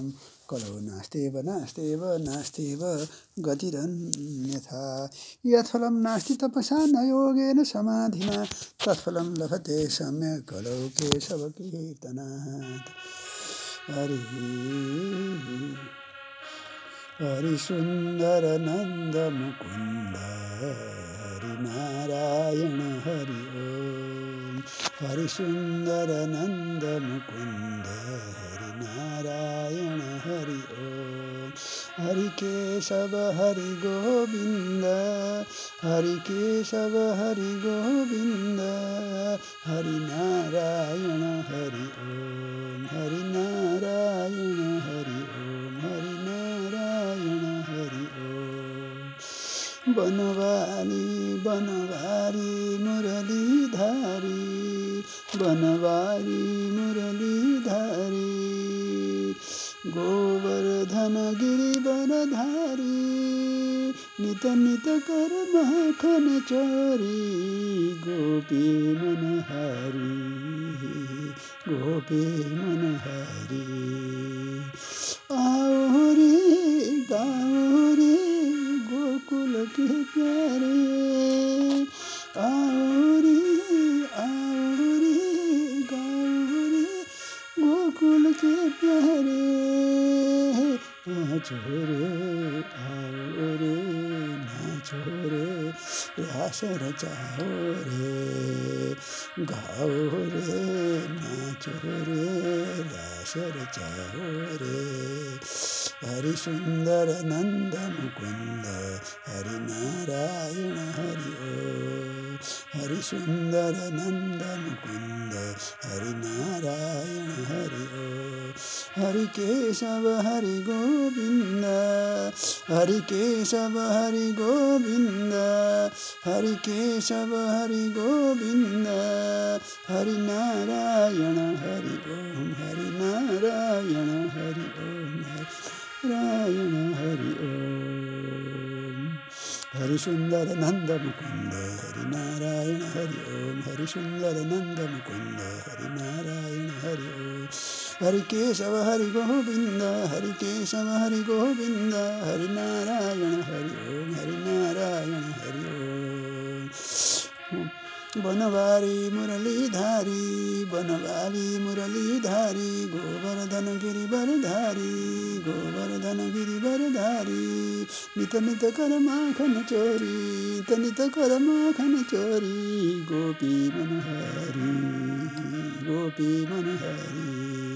कलौ नास्त्येव नास्त्येव नास्त्येव गतिरन्यथा यत्फलं नास्ति तपसा न योगेन समाधिना तत्फलं लभते सम्यक् कलौ केशव कीर्तनात् हरि सुन्दर नन्द मुकुन्द हरि नारायण हरि ओम हरि सुन्दर नन्द मुकुन्द हरि नारायण हरि ओम हरि केशव हरि गोविन्द हरि केशव हरि गोविन्द हरि नारायण हरि ओम हरि नारायण हरि ओम हरि नारायण हरि ओम बनवारी बनवारी मुरलीधारी बनवारी मुरलीधारी गोवर्धन गिरिवरधारी नित नित कर माखन चोरी गोपी मनहारी गोपी मनहारी आओ रे गाओ रे गोकुल के प्यारे आओ रे गाओ रे गोकुल के प्यारे नाचो रे आओ रे नाचो रे रास रचाओ रे गाओ रे नाचो रे रास रचाओ रे हरि सुंदर नंद मुकुंद हरि नारायण हरि ओम हरि सुंदर नंद मुकुंद हरि नारायण हरि ओम हरि केशव हरि गोविंद हरि केशव हरि गोविंद हरि केशव हरि गोविंद हरि नारायण हरि ओम हरि नारायण हरि ओम नारायण हरि ओम हरि सुंदर नंद मुकुंद हरि नारायण हरि ओम हरि सुंदर नंद मुकुंद हरि नारायण हरि ओम हरि केशव हरि गोविंद हरि केशव हरि गोविंद हरि नारायण हरि ओम हरि नारायण हरि ओम बनवारी मुरलीधारी बनवारी मुरलीधारी गोवर्धन गिरिवरधारी गोवर्धन गिरिवरधारी नित नित कर माखन चोरी नित नित कर माखन चोरी गोपी मनहारी गोपी मनहारी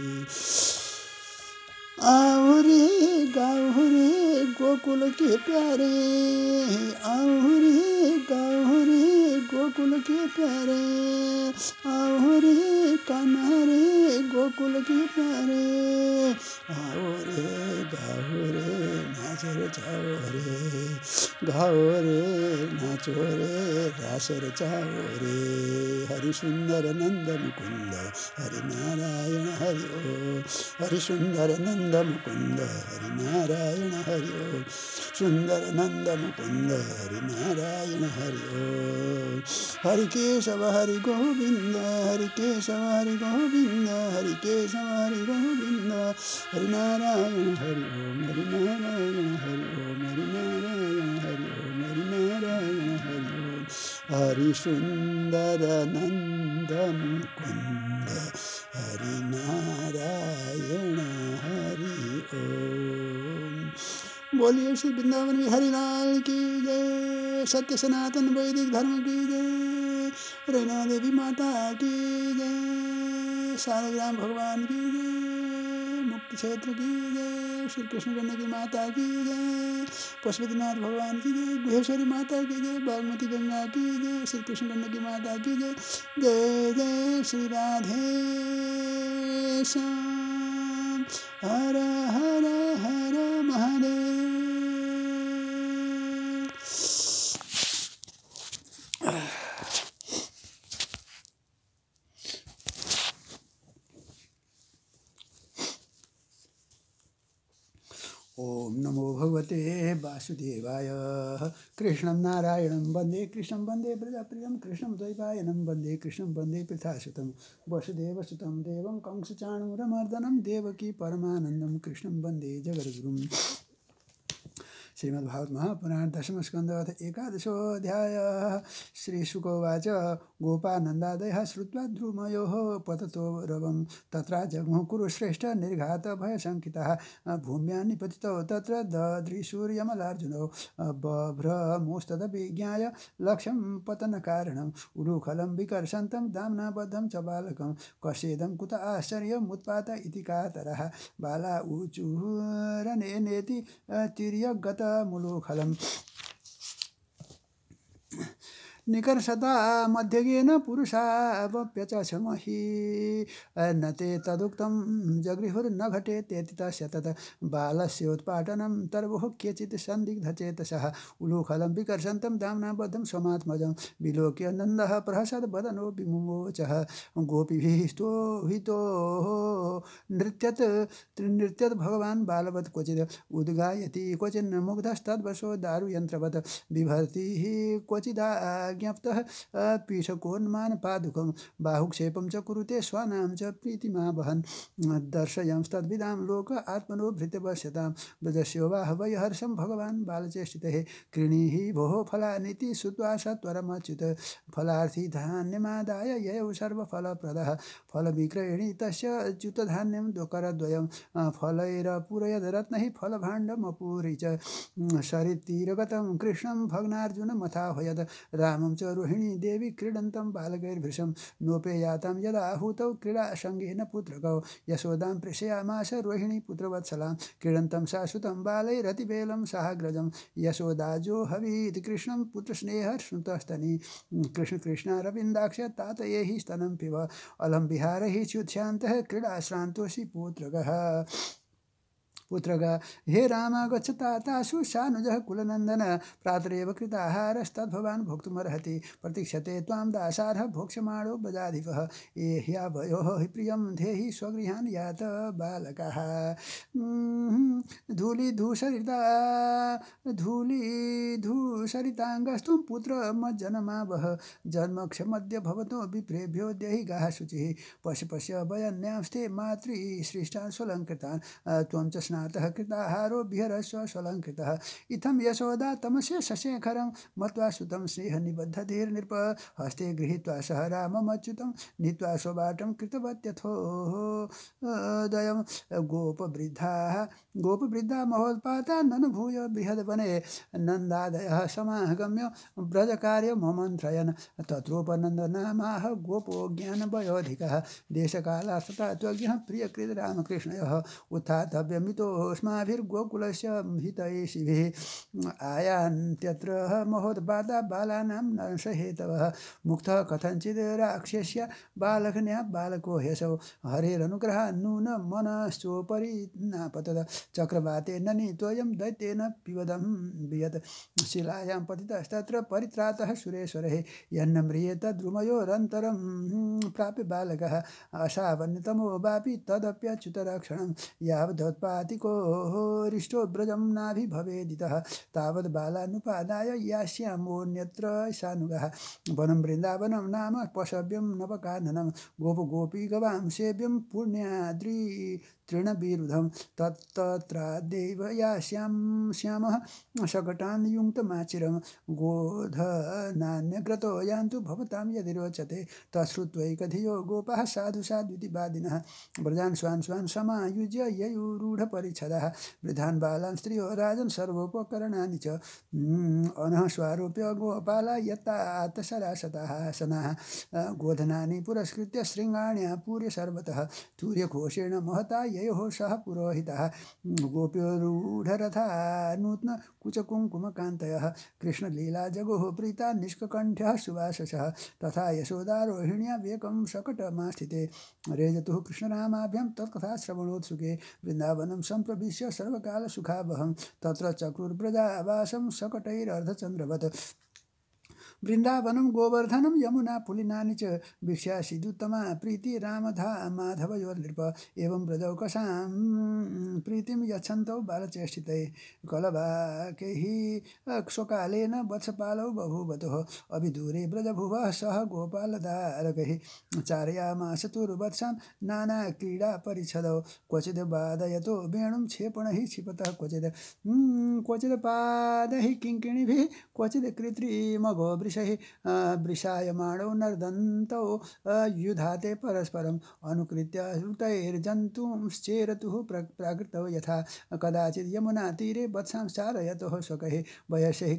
आओ रे गाओ रे गोकुल के प्यारे आओ रे गाओ रे गोकुल के प्यारे आओ रे कान्हा रे गोकुल के प्यारे आओ रे गाओ रे नाचो रे जाओ रे गाओ रे नाचो रे रास रचाओ रे हरि सुंदर नंद मुकुंद हरि नारायण हरि ओम हरि सुंदर नंद मुकुंद हरि नारायण हरि ओम सुंदर नंद मुकुंद हरि नारायण हरि ओम हरि केशव हरि गोविंद हरि केशव हरि गोविंद हरि केशव हरि गोविंद हरि नारायण हरि ओम हरि नारायण हरि ओम हरि नारायण हरि ओम हरि नारायण हरि ओम हरि सुंदर नंद मुकुंद हरि नारायण हरि ओम बोलिए श्री वृंदावन बिहारी लाल की जय सत्य सनातन वैदिक धर्म की जय रैना देवी माता की जय सारग्राम भगवान की जय मुक्ति क्षेत्र की जय श्री कृष्ण कन्या की माता की जय पशुपतिनाथ भगवान की जय गुहेश्वरी माता की जय बागमती गंगा की जय श्री कृष्ण कन्या की माता की जय जय जय श्री राधे श्याम हर हर हर महादेव। ओम नमो भगवते वासुदेवाय। कृष्णं नारायणं वन्दे कृष्णं वन्दे प्रजाप्रियं कृष्णं द्वैपायनं वन्दे कृष्णं वन्दे पृथासुतं वसुदेवसुतं देवं कंसचाणूरमर्दनं देवकी परमानन्दं कृष्णं वन्दे जगद्गुरुम्। श्रीमद्भागवत महापुराण दशम स्कंद एकादशोऽध्याय। श्रीशुकोवाच गोपानन्दादयः श्रुत्वा ध्रुमयोः पततो रवं तत्र जग्मुः कुरुश्रेष्ठ निर्घात भयशङ्कितः भूम्यां निपतितौ तत्र ददृशूर्यमलार्जुनौ बभ्रमुस्तदभिज्ञाय लक्ष्यं पतनकारणम् उलूखलं विकर्षन्तं दाम्नाबद्धं च बालकं कस्येदं कुत आश्चर्यमुत्पात इति कातरः बाला ऊचुरनेति तिर्यगतमुलूखलम् निकर्षता मध्यगेन पुरुषावप्यचमहि न ते तदुक्तं जगृहुर्न घटेत्येति तस्य तत् बालस्योत्पाटनं तर्वोः केचित् सन्दिग्धचेतसः उलूखलं विकर्षन्तं दाम्नाबद्धं स्वमात्मजं विलोक्य नन्दः प्रहसद्वदनो विमुमोचः गोपीभिः स्तोभितो नृत्यत् भगवान् बालवत् क्वचित् उद्गायति क्वचिन् मुग्धस्तद्वशो दारुयन्त्रवत् बिभर्ति क्वचिदा ज्ञप्तः पीठकोन्मानपादुकं बाहुक्षेपं च कुरुते स्वानां च प्रीतिमावहन् दर्शयंस्तद्विदां लोक आत्मनो भृत्यवश्यतां ब्रजस्योवाह वै हर्षं भगवान् बालचेष्टितः क्रीणीहि भोः फलानीति श्रुत्वा सत्वरमच्युत फलार्थी धान्यमादाय ययौ सर्वफलप्रदः फलविक्रयणी तस्य च्युतधान्यं करद्वयं फलैरपूरयद् रत्नैः फलभाण्डमपूरि च सरितीरगतं कृष्णं भग्नार्जुनमथाह्वयत् रामं च रोहिणी देवी क्रीडन्तं बालकैर्भृशं नोपेयातां यदा आहूतौ क्रीडासङ्गेन पुत्रकौ यशोदां प्रेषयामास रोहिणी पुत्रवत्सलां क्रीडन्तं शाश्वतं बालैरतिबेलं साग्रजं यशोदाजो हवीत् कृष्णं पुत्रस्नेहश्नुतस्तनी कृष्ण कृष्णारविन्दाक्ष तातये हि स्तनं पिब अलं विहारैः च्युत्स्यान्तः क्रीडाश्रान्तोषि पुत्रगा हे राम गच्छतातासु सानुजः कुलनन्दन प्रातरेव कृताहारस्तद्भवान् भोक्तुमर्हति प्रतीक्षते त्वां दासारः भोक्ष्यमाणो बजाधिपः ये ह्यावयोः हि प्रियं धेहि स्वगृहान् यात बालकः धूलिधूसरिताङ्गस्तुं पुत्रमज्जनमावह जन्मक्षमद्य भवतो विप्रेभ्यो देहि गाः शुचिः पश्य पश्य वयन्यांस्ते मातृसृष्टान् स्वलङ्कृतान् त्वं च स्नातः कृताहारो विहरस्व स्वलङ्कृतः इत्थं यशोदा तमसे शशेखरं मत्वा सुतं स्नेहनिबद्धधीर्नृप हस्ते गृहीत्वा सह राममच्युतं नीत्वा स्वबाटं कृतवत्यथोदयं गोपवृद्धा महोत्पाता ननुभूय बृहद्वने नन्दादयः समागम्य ब्रजकार्यममन्त्रयन् तत्रोपनन्दनामाह गोपो ज्ञानवयोधिकः देशकालास्तथा त्वज्ञः प्रियकृत रामकृष्णयोः उत्थातव्यमितोऽस्माभिर्गोकुलस्य हितैषिभिः आयान्त्यत्र महोत्पाता बालानां नंसहेतवः मुक्तः कथञ्चित् राक्षस्य बालकन्या बालको ह्यसौ हरेरनुग्रहान् नून मनश्चोपरि नापतत चक्रवातेन नीतोऽयं दैत्येन पिबदं वियत् शिलायां पतितस्तत्र परित्रातः सुरेश्वरः यन्न म्रियेत द्रुमयोरन्तरं प्राप्य बालकः असावन्यतमो वापि तदप्यच्युतरक्षणं यावदोत्पातिको रिष्टो व्रजं नाभिभवेदितः तावद् बालानुपादाय यास्यामोऽन्यत्र सानुगः वनं वृन्दावनं नाम पशव्यं नवकाननं गोपगोपी गवां सेव्यं पुण्याद्रि तृणविरुधं तत्तत्रादेव यास्यामः शकटान् युङ्क्तमाचिरं गोधनान्यग्रतो यान्तु भवतां यदि रोचते तच्छ्रुत्वैकधियो गोपाः साधु साध्विति वादिनः व्रजान् स्वान् समायुज्य ययुरूढपरिच्छदः वृद्धान् बालान् स्त्रियो राजन् सर्वोपकरणानि च अनः स्वारोप्य गोपाला यत्तातसरासतः सनाः गोधनानि पुरस्कृत्य शृङ्गाण्या पूर्य सर्वतः तूर्यघोषेण महता ययोः सह पुरोहितः गोप्योरूढरथा नूत्न कुचकुङ्कुमकान्तयः कृष्णलीला जगोः प्रीता निष्ककण्ठ्यः सुवाससः तथा यशोदारोहिण्या वेकं शकटमास्थिते रेजतुः कृष्णरामाभ्यां तत्कथा श्रवणोत्सुके वृन्दावनं सम्प्रविश्य सर्वकालसुखावहं तत्र चक्रुर्व्रजावासं शकटैरर्धचन्द्रवत् वृन्दावनं गोवर्धनं यमुना पुलिनानि च भिक्षा सिधुत्तमा प्रीति रामधा माधवयोर्नृप एवं व्रजौ कषां प्रीतिं यच्छन्तौ बालचेष्टितै कलवाकैः स्वकालेन वत्सपालौ बभूवतुः अभिदूरे व्रजभुवः सह गोपालदारकैः चारयामास तुर्वत्सान् नानाक्रीडापरिच्छदौ क्वचिद् वादयतो वेणुं क्षेपणैः क्षिपतः क्वचिद् पादैः किङ्किणिभिः क्वचिद् कृत्रिमगो वृषायमाणौ नर्दन्तौ युधाते परस्परम् अनुकृत्य ऋतैर्जन्तुंश्चेरतुः प्राकृतौ यथा कदाचित् यमुना तीरे वत्सां चारयतुः स्वकैः वयस्यैः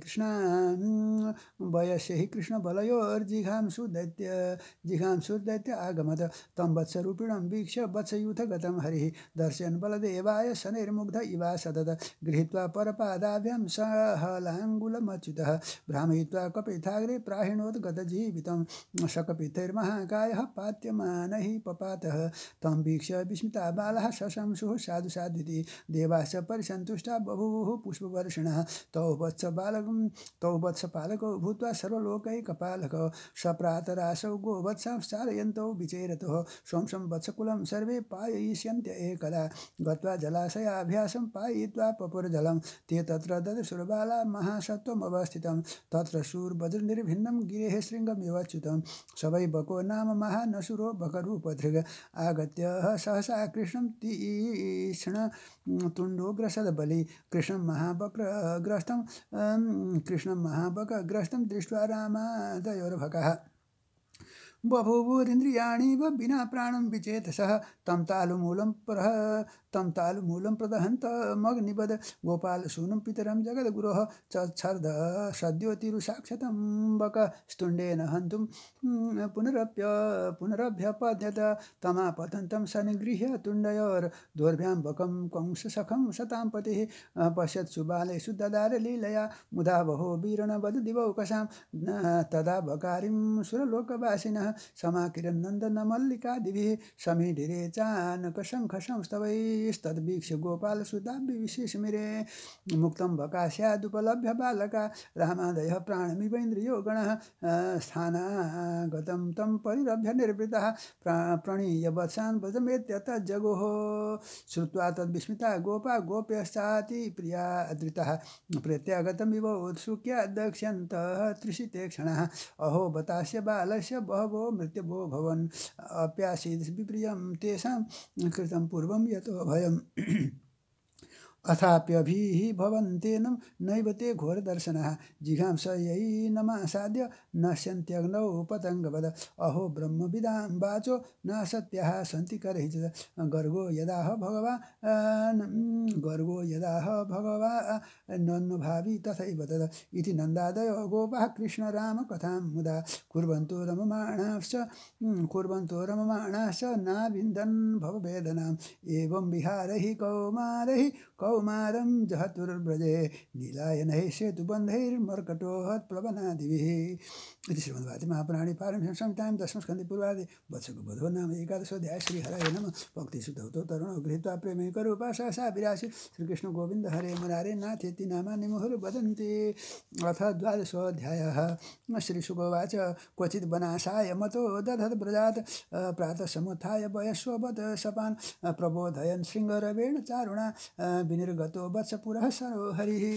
कृष्णबलयोर्जिघांसुदैत्य आगमत तं वत्सरूपिणं वीक्ष्य वत्सयूथगतं हरिः दर्शयन् बलदेवाय शनैर्मुग्ध इवा सदद गृहीत्वा परपादाभ्यां सहलाङ्गुलमच्युतः भ्रामयित्वा कपिथाग्रे प्राहिणोद्गतजीवितं शकपितैर्महाकायः पात्यमानैः पपातः तं वीक्ष्य विस्मिता बालाः शशंसुः साधु साध्विति देवाश्च परिसन्तुष्टा बभूवुः पुष्पवर्षिणः तौ वत्सपालकौ भूत्वा सर्वलोकैकपालकौ सप्रातरासौ गोवत्सां चारयन्तौ विचेरतुः सोंसं वत्सकुलं सर्वे पाययिष्यन्त्य एकदा गत्वा जलाशयाभ्यासं पाययित्वा पपुरजलं ते तत्र ददृशुर्बाला महासत्त्वमवस्थितं तत्र शूरवज्रनिर्भिन्नं गिरेः शृङ्गमिवच्युतं सवै बको नाम महानसुरो बकरूपधृग आगत्य सहसा कृष्णं तीक्ष्णतुण्डोग्रसदबली कृष्णं महाबकग्रस्तं दृष्ट्वा रामादयोर्भकः बभूवुरिन्द्रियाणि विना प्राणं विचेतसः तं तालुमूलं प्रदहन्तमग्निवद गोपालसूनं पितरं जगद्गुरोः चच्छर्द सद्योतिरुसाक्षतं बकस्तुण्डेन हन्तुं पुनरभ्यपद्यत तमापतन्तं सनिगृह्य तुण्डयोर्दोर्भ्यां बकं कंससखं शतां पतिः पश्यत्सु बालेषु ददार लीलया मुदा बहो वीरणवददिवौकसां तदा बकारिं सुरलोकवासिनः समाकिरन्नन्दनमल्लिकादिभिः समीडिरे चानकशङ्खसंस्तवैस्तद्वीक्ष्य गोपालसुताभिविशेषमिरे मुक्तं बकास्यादुपलभ्य बालका रामादयः प्राणमिवेन्द्रियो गणः स्थानागतं तं परिरभ्य निर्वृतः प्रणीय वत्सान् व्रजमेत्यतज्जगोः श्रुत्वा तद्विस्मिता गोपा गोप्यश्चाति प्रिया धृतः प्रत्यागतमिव उत्सुक्य दक्ष्यन्तः त्रिषिते क्षणः अहो बतास्य बालस्य बहवो मृत्यवो भवन् अप्यासीत् विप्रियं तेषां कृतं पूर्वं यतो भयम् अथाप्यभिः भवन्तेन नैव ते घोरदर्शनः जिघांसयैनमासाद्य नश्यन्त्यग्नौ पतङ्गवद अहो ब्रह्मविदां वाचो नासत्याः सन्ति करैः गर्गो यदाह भगवान् तथैव तद इति नन्दादयो गोपाः कृष्णरामकथां मुदा कुर्वन्तो रममाणाश्च नाविन्दन् भववेदनाम् एवं विहारैः कौमारं जहतुर्व्रजे नीलायनैः सेतुबन्धैर्मर्कटोहत्प्लवनादिभिः इति श्रीमद्भागवते महापुराणे पारमहंस्यां संहितायां दशमस्कन्धे पूर्वार्धे वत्सगोवधो नाम एकादशोऽध्यायः श्रीहरये नमः भक्तिसुधौतो तरुणो गृहीत्वा प्रेमैकरूपा सहसा विरासीत् श्रीकृष्ण गोविन्द हरे मुरारे नाथेति नामानि मुहुर्वदन्ति अथ द्वादशोऽध्यायः श्रीशुकोवाच क्वचिद् वनाशाय मतो दधद्व्रजात् प्रातः समुत्थाय वयस्ववत् सपान् प्रबोधयन् शृङ्गरवेण चारुणा विनिर्गतो वत्सपुरः सरो हरिः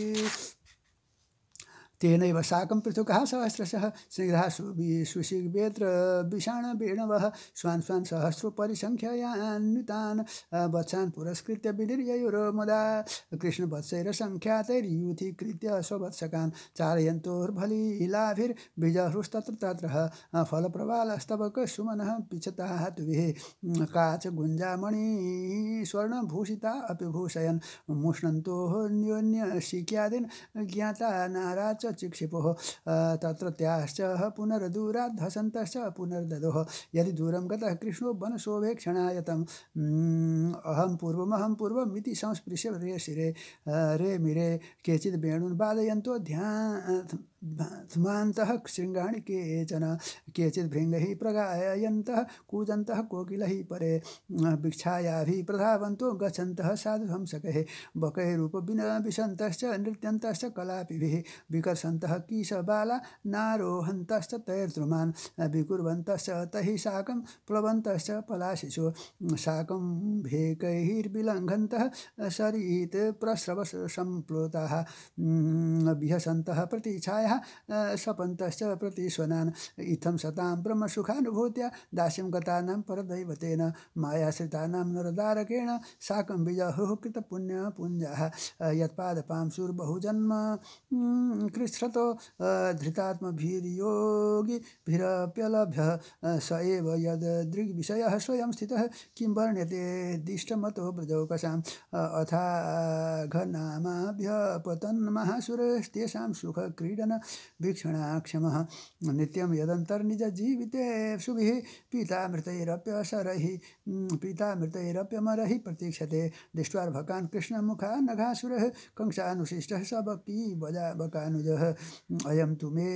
तेनैव साकं पृथुकः सहस्रशः स्निग्धाः सुशीघ्रेत्र विषाणवेणवः स्वान् सहस्रोपरिसङ्ख्ययान्वितान् वत्सान् पुरस्कृत्य विनिर्ययुर्मुदा कृष्णवत्सैरसङ्ख्यातैर्यूथीकृत्य स्ववत्सकान् चारयन्तोर्भलीलाभिर्बीजहृस्तत्र तत्रः फलप्रवालस्तवकसुमनः पिचताः तुभिः काचगुञ्जामणि स्वर्णभूषिता अपि भूषयन् मुष्णन्तोः न्योन्यशिक्यादीन् ज्ञाता नाराच चिक्षिपोः तत्रत्याश्च पुनर्दूराद्धसन्तश्च पुनर्ददोः यदि दूरं गतः कृष्णो वनशोभेक्षणायतम् अहं पूर्वमिति संस्पृश्य रे शिरे रे मिरे केचिद् वेणून् वादयन्तो ध्मान्तः शृङ्गाणि केचन केचित् भृङ्गैः प्रगायन्तः कूजन्तः कोकिलैः परे भिक्षायाभिः प्रधावन्तो गच्छन्तः साधुहंसकैः बकैरूपविशन्तश्च नृत्यन्तश्च कलापिभिः विकर्षन्तः कीशबाला नारोहन्तश्च तैर्द्रुमान् विकुर्वन्तश्च तैः साकं प्लवन्तश्च पलाशिषु साकं भेकैर्विलङ्घन्तः शरीत प्रस्रवस सम्प्लुताः विहसन्तः प्रतिछायाः सपन्तश्च प्रतिस्वनान् इत्थं सतां ब्रह्मसुखानुभूत्या दास्यं गतानां परदैवतेन मायाश्रितानां नरदारकेण साकं विजहुः कृतपुण्यपुञ्जाः यत्पादपांशुर्बहुजन्म कृच्छ्रतो धृतात्मभिर्योगिभिरप्यलभ्यः स एव यदृग्विषयः स्वयं स्थितः किं वर्ण्यते दिष्टमतो ब्रजौकसाम् अथाघनामाभ्यपतन्महासुरस्तेषां सुखक्रीडन वीक्षणाक्षमः नित्यं यदन्तर्निजजीविते शुभिः पीतामृतैरप्यमरैः प्रतीक्षते दृष्ट्वार्भकान् कृष्णमुखान् नघासुरः कंसानुशिष्टः स बकानुजः अयं तु मे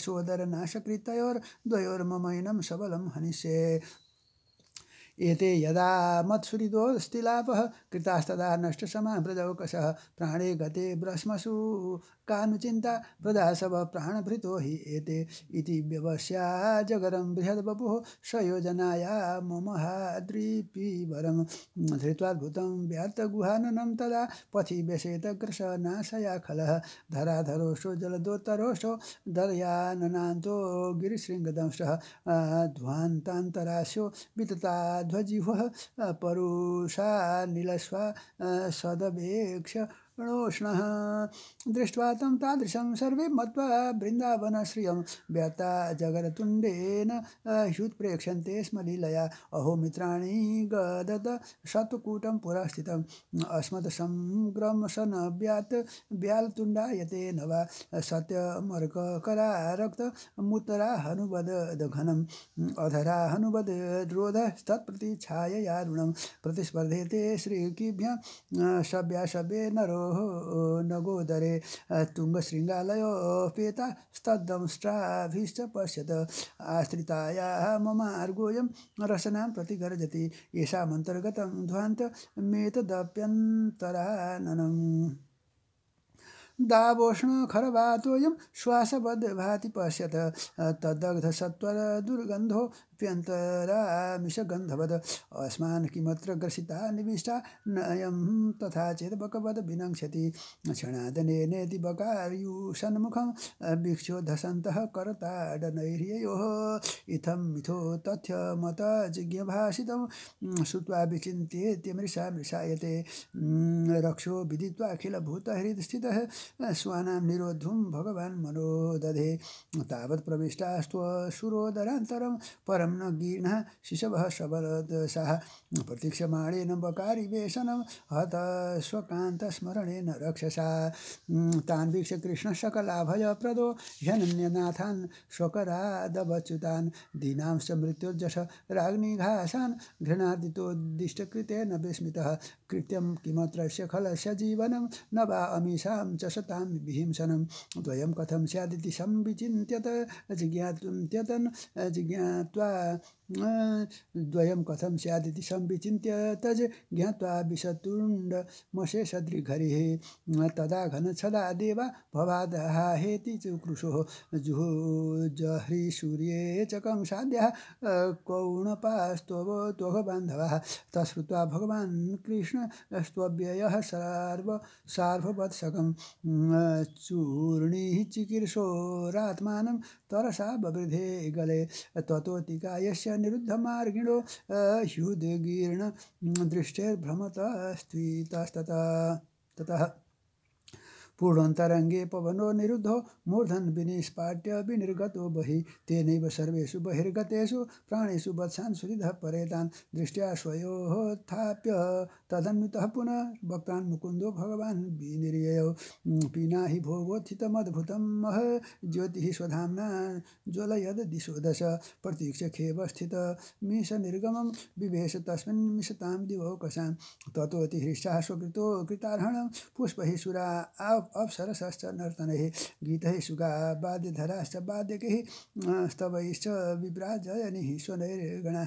सोदरनाशकृतयोर्द्वयोर्ममैनं सबलं हनिष्ये एते यदा मत्सुहृदोऽस्तिलापः कृतास्तदा नष्टसमा ब्रजौकसः प्राणे गते ब्रह्मसु कानुचिन्ता प्रदासव प्राणभृतो हि एते इति व्यवस्या जगरं बृहद्वपुः स योजनाया ममहाद्रिपीवरं धृत्वाद्भुतं व्यात्तगुहाननं तदा पथि व्यसेत ग्रसनाशया खलः धराधरोष्ठो जलदोत्तरोष्ठो दर्याननान्तो गिरिशृङ्गदंष्टः ध्वान्तान्तरास्यो वितता ध्वजिह्वः परुषा नीलस्वा सदवेक्ष णोष्णः दृष्ट्वा तं तादृशं सर्वे मत्वा बृन्दावनश्रियं व्यता जगरतुण्डेन ह्युत्प्रेक्ष्यन्ते स्म लीलया अहो मित्राणि गदत शतकूटं पुरा स्थितम् अस्मत्संग्रमसन व्यालतुण्डायते न वा सत्यमर्ककरा रक्तमुत्तरा हनुवदघनम् अधरा हनुवद्रोधस्तत्प्रतिच्छायया ऋणं प्रतिस्पर्धेते श्रीकीभ्यां शव्याशव्ये नरो नगोदरे तुङ्गशृङ्गालयोपेतास्तद्दंष्ट्राभिश्च पश्यत आश्रितायाः ममार्गोऽयं रसनां प्रतिगर्जति येषामन्तर्गतं ध्वान्तमेतदप्यन्तराननम् दावोष्णखरवातोऽयं श्वासवद् भाति पश्यत तद्दग्धसत्वरदुर्गन्धोऽप्यन्तरामिषगन्धवद् अस्मान् किमत्र ग्रसिता निविष्टा नयं तथा चेत् बकवद् विनङ्क्षति क्षणादनेनेति बकार्युषन्मुखं भिक्षोधसन्तः करताडनैर्ययोः इत्थं मिथो तथ्यमत जिज्ञभाषितं श्रुत्वा विचिन्त्येत्यमृषा मृषायते रक्षो विदित्वा अखिलभूतहृदस्थितः स्वानां निरोद्धुं भगवान् मनो दधे तावत् प्रविष्टास्त्वशुरोदरान्तरं परं न गीर्णः शिशवः सबलदशाः प्रतीक्षमाणेन बकारिवेशनं हतस्वकान्तस्मरणेन रक्षसा तान् वीक्ष्य कृष्णः सकलाभयप्रदो ह्यनन्यनाथान् स्वकरादवच्युतान् दीनांश्च मृत्योर्जश राज्ञिघासान् घृणादितोद्दिष्टकृतेन विस्मितः कृत्यं किमत्रस्य खलस्य जीवनं न वा अमीषां च शतां विहिंसनं द्वयं कथं स्यादिति संविचिन्त्यत जिज्ञात्वा द्वयं कथं स्यादिति संविचिन्त्य तज ज्ञात्वा विषतुण्डमशेषदृघरिः तदा घनच्छदा देवा भवादहाहेति चुक्रुशोः जुहुजह्रीसूर्ये च कंसाद्यः कौणपास्त्वः बान्धवाः तच्छ्रुत्वा भगवान् कृष्ण स्त्वव्ययः सार्ववत्सकं चूर्णिः चिकीर्षोरात्मानं तरसा बवृधे गले ततोतिकायस्य निरुद्धमार्गिणो ह्युद्गीर्ण दृष्टेर्भ्रमतस्त्वितस्ततः पूर्णोऽन्तरङ्गे पवनो निरुद्धो मूर्धन् विनिष्पाट्य विनिर्गतो बहिः तेनैव सर्वेषु बहिर्गतेषु प्राणेषु वत्सान् सुहृदः परेतान् दृष्ट्या स्वयोत्थाप्य तदन्वितः पुनः भक्तान् मुकुन्दो भगवान् विनिर्ययौ पीनाहि भोगोत्थितमद्भुतं मह ज्योतिः स्वधाम्ना ज्वलयद दिशो दश प्रतीक्ष्य खेवस्थितमीशनिर्गमं विवेश तस्मिन् मिषतां दिवौकसां ततोऽतिहृष्टाः स्वकृतो कृतार्हणं पुष्पैः सुरा अप्सरसश्च नर्तनैः गीतैः सुगा वाद्यधराश्च वाद्यकैः स्तवैश्च विभ्राजयनिः स्वनैर्गणाः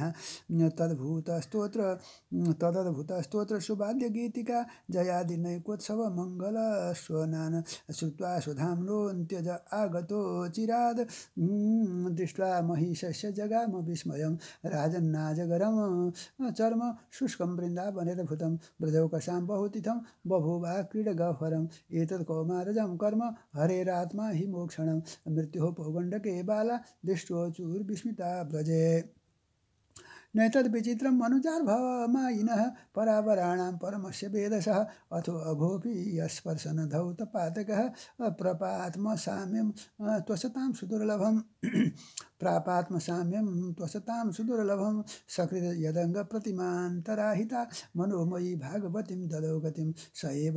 तदद्भुतस्तोत्र सुवाद्यगीतिका जयादिनैकोत्सव मङ्गलस्वनान् श्रुत्वा स्वधाम्नोऽन्त्यज आगतो चिराद् दृष्ट्वा महिषस्य जगाम विस्मयं राजन्नाजगरं चर्म शुष्कं वृन्दावनेरभूतं ब्रजौकसां बहुतिथं बभूवा क्रीडगह्वरम् एतत् कौमारजं कर्म हरेरात्मा हि मोक्षणं मृत्योः पौगण्डके बाला दृष्टोचुर्विस्मिता व्रजे नैतद्विचित्रं मनुजार्भमायिनः परावराणां परमस्य वेदसः अथो अघोऽपि यस्पर्शन धौतपातकः प्रपात्मसाम्यं त्वसतां सुदुर्लभम् प्रापात्मसाम्यं त्वसतां सुदुर्लभं सकृत यदङ्गप्रतिमान्तराहिता मनोमयी भागवतीं ददौ गतिं स एव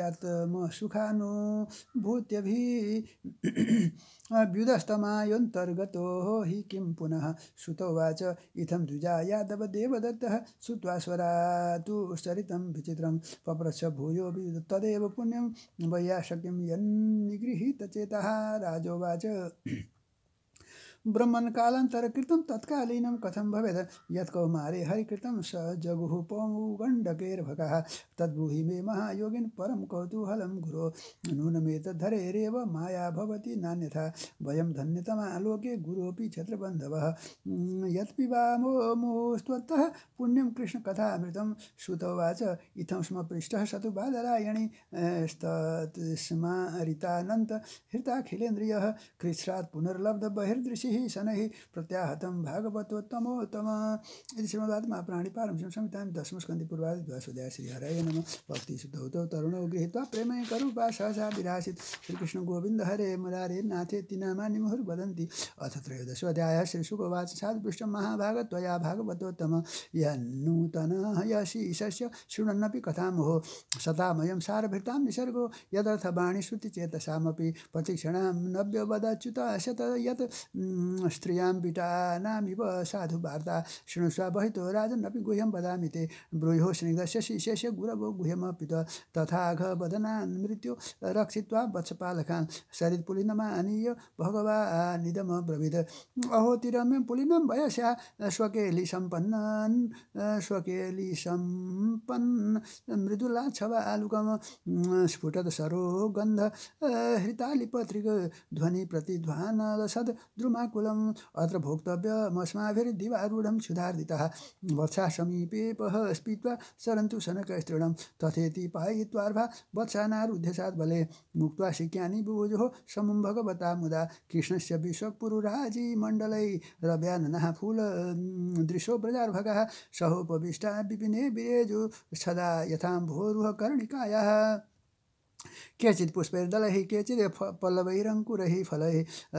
नित्यात्मसुखानुभूत्यभिव्युदस्तमायोऽन्तर्गतो हि किं पुनः श्रुतोवाच इत्थं द्विजा यादवदेवदत्तः श्रुत्वा स्वरातुश्चरितं विचित्रं पप्रच्छ भूयो तदेव पुण्यं वैयाशक्यं यन्निगृहीतचेतः राजोवाच ब्रह्मन् कालान्तरकृतं तत्कालीनं कथं भवेत् यत्कौमारे हरिकृतं स जगुः पौगण्डकेर्भकः तद्ब्रूहि मे महायोगिन् परं कौतूहलं गुरो नूनमेतद्धरेरेव माया भवति नान्यथा वयं धन्यतमा लोके गुरोऽपि क्षत्रबन्धवः यत्पिबामो मुहुस्त्वत्तः पुण्यं कृष्णकथामृतं श्रुतोवाच इत्थं स्म पृष्टः स तु बादरायणी स्तस्मारितानन्त हृताखिलेन्द्रियः कृच्छ्रात् पुनर्लब्ध बहिर्दृशिः शनैः प्रत्याहतं भागवतोत्तमोत्तम इति श्रीमद्आत्माप्राणिपारमश्रं संहितां दशमस्कन्धे पूर्वादिद्वासुदेव श्रीहरये नमः भक्तिशुद्धौतो तरुणो गृहीत्वा प्रेमये करूपा सहसा विरासीत् श्रीकृष्ण गोविन्द हरे मुरारे नाथेति नामानि मुहुर्वदन्ति अथ त्रयोदशोऽध्यायः श्रीशुकोवाच साधुपृष्ठं महाभागत्वया भागवतोत्तम यन्नूतनः यशीशस्य शृण्वन्नपि कथामहो शतामयं सारभृतां निसर्गो यदर्थवाणी श्रुतिचेतसामपि प्रतिक्षणां नव्यवदच्युतशत यत् स्त्रियां विटानामिव साधु वार्ता शृणुष्व बहितो राजन्नपि गुह्यं वदामि ते ब्रूयो स्निग्धस्य शिष्यस्य गुरवो गुह्यमपि तथाघवदनान् मृत्यो रक्षित्वा वत्सपालकान् सरित्पुलिनमानीय भगवानिदमब्रवीत् अहोतिरम्यं पुलिनं वयस्या स्वकेलिसम्पन्नं मृदुलाच्छवालुकं स्फुटत सरोगन्ध हृतालिपत्रिक ध्वनि प्रतिध्वानलसद् द्रुमाकुलम् अत्र भोक्तव्यमस्माभिर्दिवारूढं क्षुधार्दितः वत्सा समीपेपः स्पीत्वा सरन्तु शनकस्त्रीणं तथेति पायित्वार्भा वत्सानारुध्यसात् बले मुक्त्वा शिक्यानि बुभुजोः समं भगवता मुदा कृष्णस्य विश्वपुरुराजी मण्डलैरव्याननः फूल दृशो ब्रजार्भगः सहोपविष्टा विपिने विरेजु सदा यथाम्भोरुह कर्णिकायाः केचित् पुष्पैर्दलैः केचित् पल्लवैरङ्कुरैः फलैः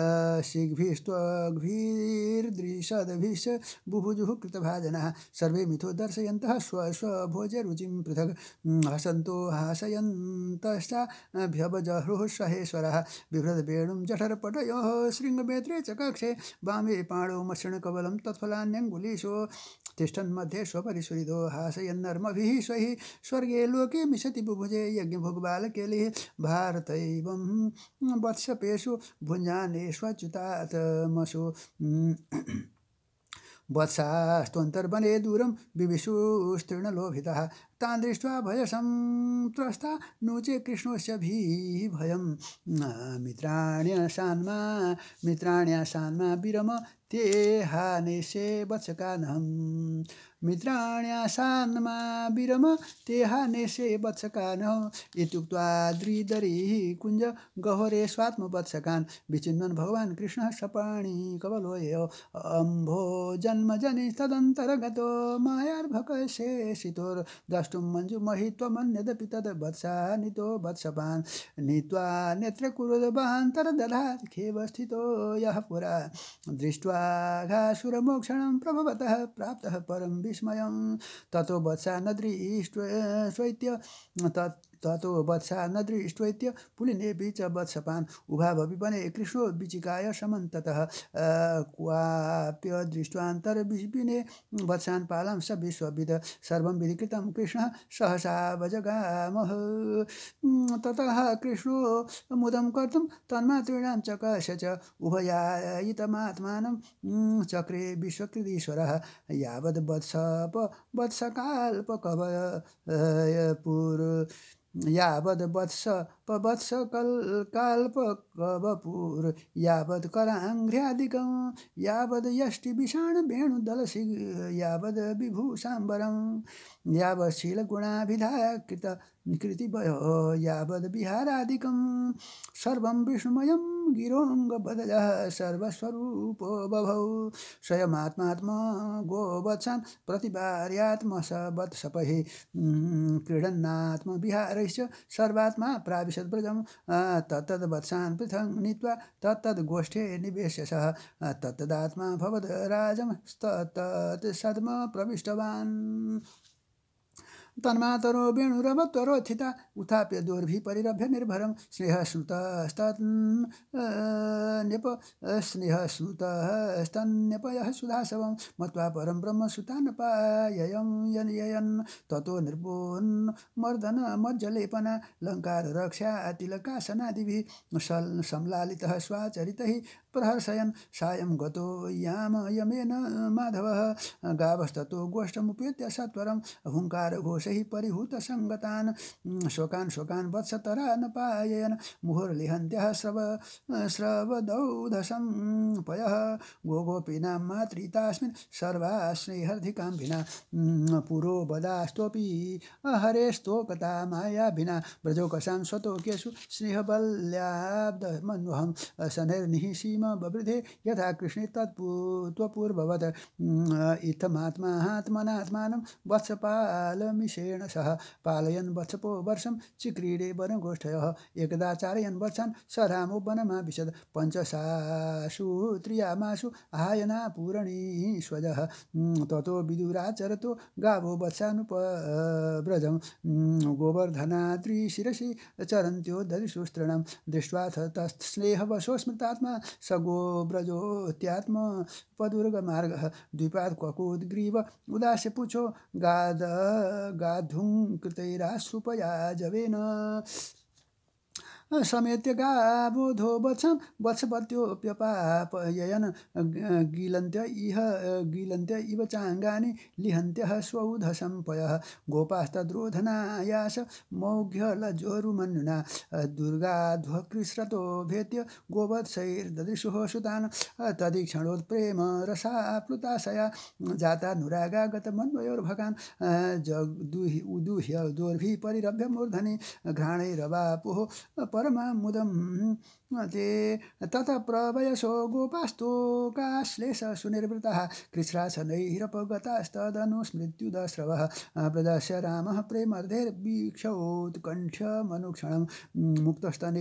शिग्भिस्त्वग्भिर्दृशद्भिश्च बुभुजुः कृतभाजनः सर्वे मिथो दर्शयन्तः स्वभोजरुचिं पृथक् हसन्तो हासयन्तश्चाभ्यवजह्रुः सहेश्वरः बिभ्रद्वेणुं जठरपटयोः शृङ्गमेत्रे च कक्षे वामे पाणौ मसृणकवलं तत्फलान्यङ्गुलीशो तिष्ठन् मध्ये स्वपरिस्फुरितो हासयन्नर्मभिः स्वैः स्वर्गे लोके मिशति बुभुजे यज्ञभोगबालकेलिः भारतैवं वत्सपेषु भुञ्जानेष्वच्युतात्मसु वत्सास्त्वन्तर्वने दूरं विविशुस्तृणलोभितः तान् दृष्ट्वा भयसं त्रस्ता नोचे कृष्णस्य भयं मित्राण्यासान्मा विरम ते हानेशे वत्सकानहम् मित्राण्यासान्मा विरम ते हानेशे वत्सकानः इत्युक्त्वा द्विदरीः कुञ्ज गह्वरे स्वात्मवत्सकान् विचिन्वन् भगवान् कृष्णः सपाणि कवलोयो अम्भो जन्मजनि तदन्तर्गतो मायार्भकशेषितोर् द्रष्टुं मञ्जुमहित्वमन्यदपि तद्वत्सानितो वत्सपान् नीत्वा नेत्रकुरुदभान्तरदधात् खेवस्थितो यः पुरा दृष्ट्वा घासुरमोक्षणं प्रभवतः प्राप्तः परं विस्मयं ततो वत्सा न दृष्ट्वैत्य पुलिनेऽपि च वत्सपान् उभावपिपने कृष्णो विचिकाय समन्ततः क्वाप्यदृष्ट्वान्तर्विपिने वत्सान् पालां स विश्वविद सर्वं विधिकृतं कृष्णः सहसा वजगामः ततः कृष्णो मुदं कर्तुं तन्मातॄणां चकाश च उभयायितमात्मानं चक्रे विश्वकृदीश्वरः यावद् यावत् कराङ्घ्र्यादिकं यावद् यष्टिविषाणवेणुदलसि यावद् विभूषाम्बरं यावत् शीलगुणाभिधाकृत कृतिभयो यावद् विहारादिकं सर्वं विष्णुमयं गिरोऽङ्गबदलः सर्वस्वरूपो बभौ स्वयमात्मात्मा गोवत्सान् प्रतिभार्यात्मसवत्सपहि क्रीडन्नात्मविहारैश्च सर्वात्मा प्राविशद्व्रजं तत्तद्वत्सान् पृथङ् नीत्वा तत्तद्गोष्ठे निवेश्य सः तत्तदात्मा भवद राजमस्तत् सद्म प्रविष्टवान् तन्मातरो वेणुरवत्वरोत्थिता उत्थाप्य दोर्भिः परिरभ्य निर्भरं स्नेहस्नुतस्तन्यपयः सुधासवं मत्वा परं ब्रह्मसुतानपाययं यन् ततो निर्भोन्मर्दनमज्जलेपना लङ्काररक्षा तिलकासनादिभिः संलालितः स्वाचरितैः प्रहर्षयन् सायं गतो यमेन माधवः गावस्ततो गोष्ठमुपेत्य सत्वरं हुङ्कारघोषैः परिहूतसङ्गतान् शोकान् वत्सतरा न पाययन् मुहुर्लिहन्त्यः स्रवदौधसं पयः गोपीनां मातृतास्मिन् सर्वाश्रयहर्धिकां विना पुरो बदास्तोऽपि हरेस्तोकता मायाभिना ब्रजोकसां स्वतोकेषु स्नेहबल्याब्दमन्वहं शनैर्निःसीम बवृधे यथा कृष्णे त्वपूर्ववत् इत्थमात्मात्मनात्मानं वत्सपालमिषेण सह पालयन् वत्सपो वर्षं चिक्रीडे वनगोष्ठयः एकदा चारयन् वर्षान् स रामो वनमाविशद पञ्चसासु त्रियामासु आयना पूरणीष्वजः ततो विदुराचरतो गावो वत्सानुपव्रजं गोवर्धनाद्रिशिरसि चरन्त्यो दधिसुस्तृणं दृष्ट्वा तत्स्नेहवशो स्मृतात्मा स गोव्रजोत्यात्मपदुर्गमार्गः द्विपात् क्वकुद्ग्रीव उदास्य पुछो गाधुङ्कृतैराश्रुपया जवेन समेत्य गावोधो वत्सपत्योऽप्यपापयन् गीलन्त्य इव चाङ्गानि लिहन्त्यः स्वौधसंपयः गोपास्तद्रोधनायास मौघ्यलजोरुमन्युना दुर्गाध्वकृस्रतो भेत्य गोवत्सैर्ददृशुः सुतान् तदीक्षणोत्प्रेम रसाप्लुताशया जातानुरागागतमन्वयोर्भकान् जगदुह्य दोर्भिः परिरभ्य मूर्धनि घ्राणैरवापुः परमामुदं ते ततः प्रवयसो गोपास्तोकाश्लेष सुनिर्वृतः कृच्छ्रासनैरपगतास्तदनुस्मृत्युदस्रवः प्रदर्श्य रामः प्रेमर्धैर्वीक्षोत्कण्ठ्यमनुक्षणं मुक्तस्तने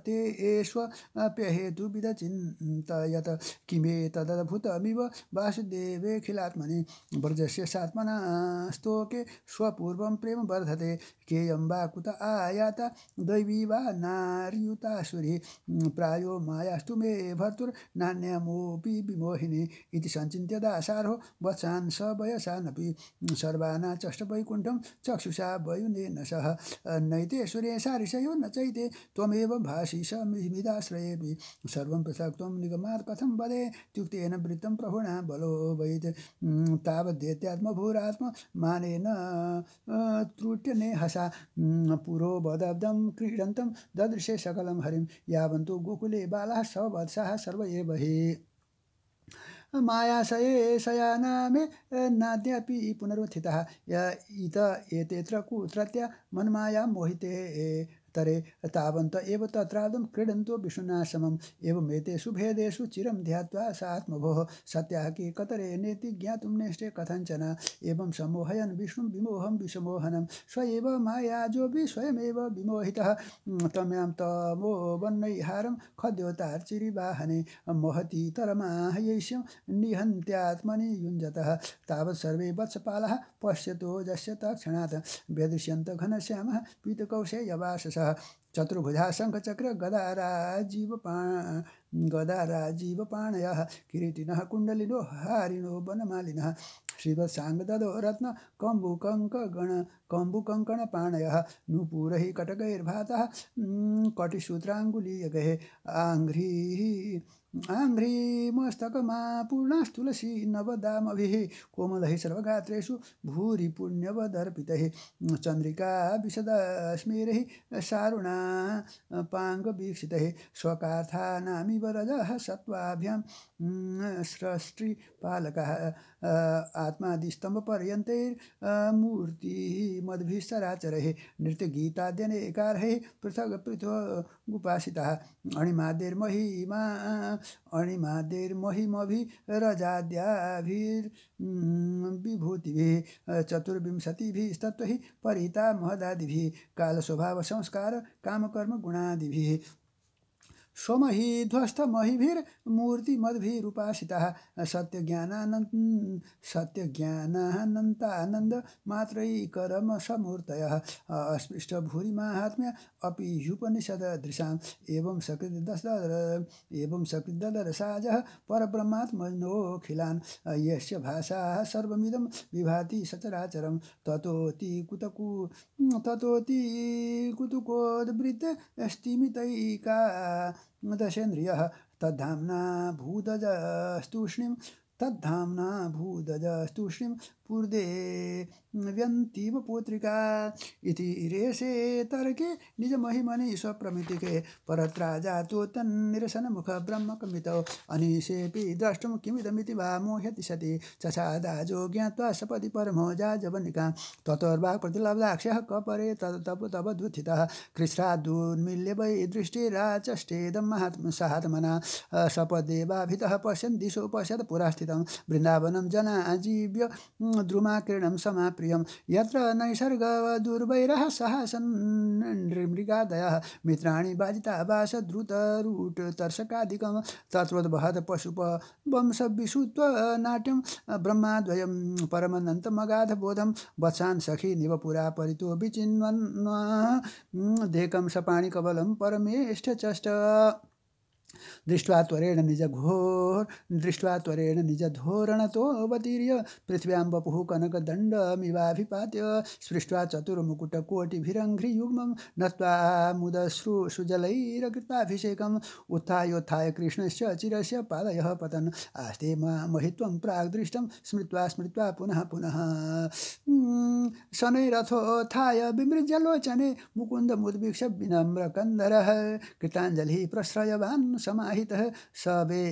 स्वपत्येष्वप्यहेतुविदचिन्तयत् किमेतदद्भुतमिव वासुदेवेऽखिलात्मनि व्रजस्य सात्मनास्तोके स्वपूर्वं प्रेम वर्धते केयं वा कुत आयाता दैवी वा नार्युतासुरी प्रायो मायास्तु मे भर्तुर्नान्यमोऽपि विमोहिनी इति सञ्चिन्त्य दासारो वत्सान् स वयसानपि सर्वानाचष्टवैकुण्ठं चक्षुषा वयुनेन सह नैते सुरेशा ऋषयो न चैते त्वमेव भाषि स मिदाश्रयेऽपि सर्वं पृथक् त्वं निगमात् कथं वदे त्युक्तेन वृत्तं प्रभुणा बलो वैत् तावद्दैत्यात्मभूरात्म मानेन त्रुट्यनेहसा पुरोबदब्दं क्रीडन्तं ददृशे सकलं हरिं यावन्तो गोकुले बालाः सवत्साः सर्व एव हि मायाशये शयानामे नाद्यापि पुनरुत्थितः इत एतेऽत्र कुत्रत्य मन्माया मोहिते तरे तावन्त एव तत्रादं क्रीडन्तो विष्णुना समम् एवमेतेषु भेदेषु चिरं ध्यात्वा स आत्मभोः सत्याः के कतरे नेति ज्ञातुं नेष्टे कथञ्चन एवं सम्मोहयन् विष्णुं विमोहं विषमोहनं स एव मायाजोऽपि स्वयमेव विमोहितः तम्यां तमो वह्नैहारं खद्योतार्चिरिवाहने महती तरमाहयैष्यं निहन्त्यात्मनि युञ्जतः तावत् सर्वे वत्सपालाः पश्यतो यस्य तत्क्षणात् व्यदृश्यन्त घनश्यामः पीतकौशेयवाससः चतुर्भुजा शङ्खचक्र गदाराजीवपाणयः किरीटिनः कुण्डलिनो हारिणो वनमालिनः श्रीवत्साङ्गददो रत्न कम्बुकङ्कणपाणयः नूपुरैः कटकैर्भातः कटिसूत्राङ्गुलीयकैः आङ्घ्रिमस्तकमा पूर्णास्तुलसी नवदामभिः कोमलैः सर्वगात्रेषु भूरि पुण्यवदर्पितैः चन्द्रिका विशदस्मेरैः सारुणा पाङ्गवीक्षितैः स्वकार्थानामिव रजः सत्त्वाभ्यां सृष्टिपालकः आत्मादिस्तम्भपर्यन्तैर्मूर्तिः मद्भिः सराचरैः नृत्यगीताद्यनेकारैः पृथगुपासितः अणिमाद्यैर्महिमभिरजाद्याभिर्विभूतिभिः चतुर्विंशतिभिस्तत्त्वैः परिता महदादिभिः कालस्वभावसंस्कार कामकर्मगुणादिभिः स्वमहिध्वस्तमहिभिर्मूर्तिमद्भिरुपासितः सत्यज्ञानानन्तानन्दमात्रैकरमसमूर्तयः अस्पृष्टभूरिमाहात्म्य अपि ह्युपनिषददृशाम् एवं सकृद्ददरसाजः परब्रह्मात्मनोऽखिलान् यस्य भाषा सर्वमिदं विभाति सचराचरं ततोऽति कुतुकोद्वृत्तस्तिमितैका दशेन्द्रियः तद्धाम्ना भूदजस्तूष्णीं पूर्दे व्यन्तीव पोत्रिका इति रेशे तर्के निजमहिमनि स्वप्रमितिके परत्रा जातो तन्निरसनमुख ब्रह्मकमितौ अनिशेऽपि द्रष्टुं किमिदमिति वा मोह्यति सति चषादाजो ज्ञात्वा सपदि परमो जाजवनिकां ततोर्वाक्प्रतिलब्धाक्ष्यः कपरे तबद्वुत्थितः कृच्छ्रादुन्मील्य वै दृष्टिराचष्टेदं महात्मना सपदेवाभितः पश्यन् दिशो पश्यत् पुरास्थितं वृन्दावनं जनाजीव्य द्रुमाकिरणं समाप्रियं यत्र नैसर्गदुर्वैरः सहासन्मृगादयः मित्राणि बाजिताभास द्रुतरूटतर्षकादिकं तत्त्वद्वहद पशुपवंशविषुत्वनाट्यं ब्रह्माद्वयं परमनन्तमगाधबोधं वत्सान् सखी निव पुरा परितो विचिन्वन् देकं सपाणिकबलं परमेष्ठचष्ट दृष्ट्वा त्वरेण निजधोरणतोऽवतीर्य पृथिव्यां वपुः कनकदण्डमिवाभिपात्य स्पृष्ट्वा चतुर्मुकुटकोटिभिरङ्घ्रियुग्मं नत्वा मुदश्रुजलैरकृताभिषेकम् उत्थायोत्थाय कृष्णस्य चिरस्य पादयः पतन् आस्ते महित्वं प्राग्दृष्टं स्मृत्वा पुनः शनैरथोत्थाय विमृज्यलोचने मुकुन्दमुद्वीक्ष्य विनम्रकन्धरः कृताञ्जलिः प्रश्रयवान् समाहितः सबे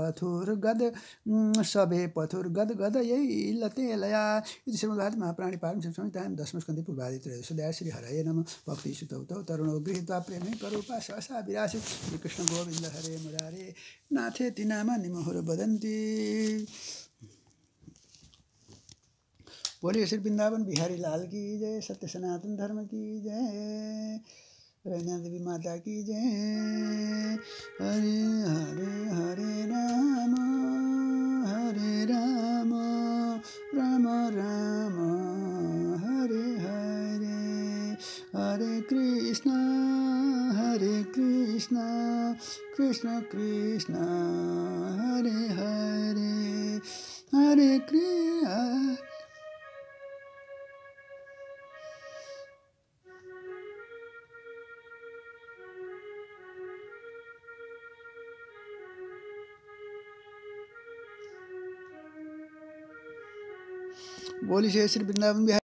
पथुर्गदगदयैलतेलया इति श्रीमद्भागवते महापुराणे पारमहंस्यां दशमस्कन्धे पूर्वार्धे त्रयोदशोऽध्यायः श्रीहरये नमः भक्तिसुतौ तरुणो गृहीत्वा प्रेमे करूपा सहसा विरासीत् श्रीकृष्ण गोविन्द हरे मुरारे नाथेति नामानि मुहुर्वदन्ति। बोलिए श्री वृंदावन बिहारी लाल की जय, सत्य सनातन धर्म की जय, रैना देवी माता की जय। हरे हरे हरे राम राम राम हरे हरे, हरे कृष्ण कृष्ण कृष्ण हरे हरे, हरे कृष्ण। बोलिए श्री वृंदावन बिहारी।